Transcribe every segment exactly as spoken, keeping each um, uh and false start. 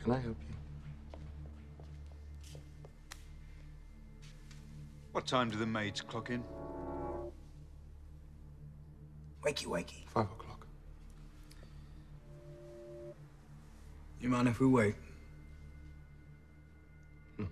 Can I help you? What time do the maids clock in? Wakey, wakey. Five o'clock. You mind if we wait? No.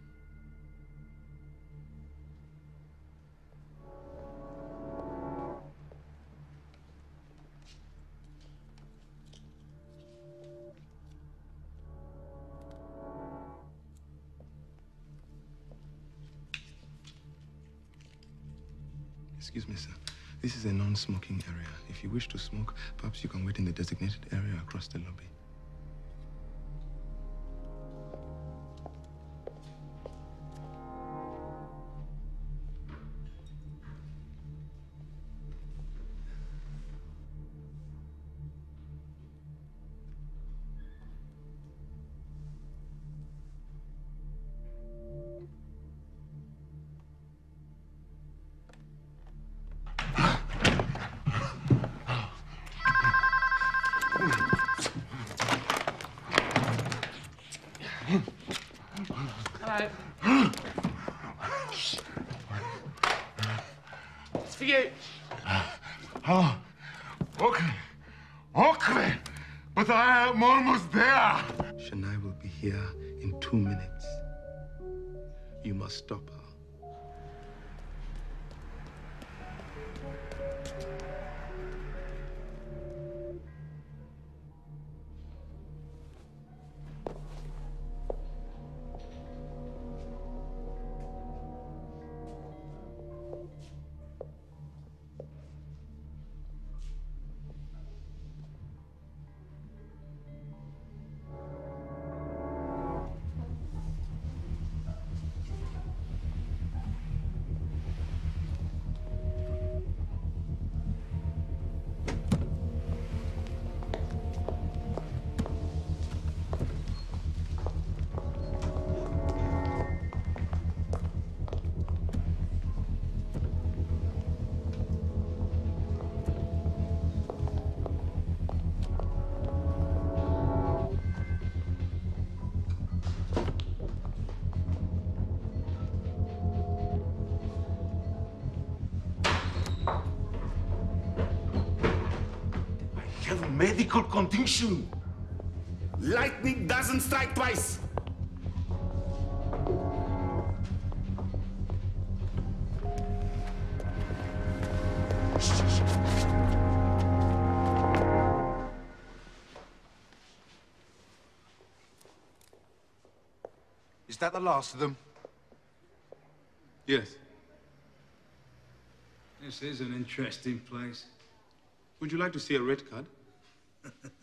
Excuse me, sir. This is a non-smoking area. If you wish to smoke, perhaps you can wait in the designated area across the lobby. It's for you. Oh, okay. Okay. But I am almost there. Senay will be here in two minutes. You must stop her. Medical condition. Lightning doesn't strike twice. Is that the last of them? Yes. This is an interesting place. Would you like to see a red card?